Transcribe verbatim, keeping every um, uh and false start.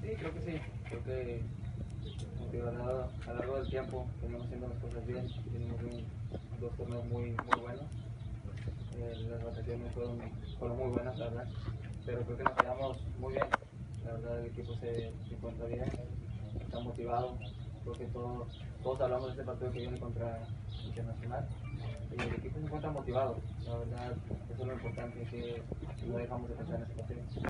Sí, creo que sí. Creo que digo, a, lo, a lo largo del tiempo venimos haciendo las cosas bien. Tenemos un, dos torneos muy, muy buenos. Eh, las vacaciones fueron, fueron muy buenas, la verdad. Pero creo que nos quedamos muy bien. La verdad, el equipo se, se encuentra bien, está motivado. Creo que todos, todos hablamos de este partido que viene contra Internacional. Y el equipo se encuentra motivado. La verdad, eso es lo importante, que no dejamos de pensar en este partido.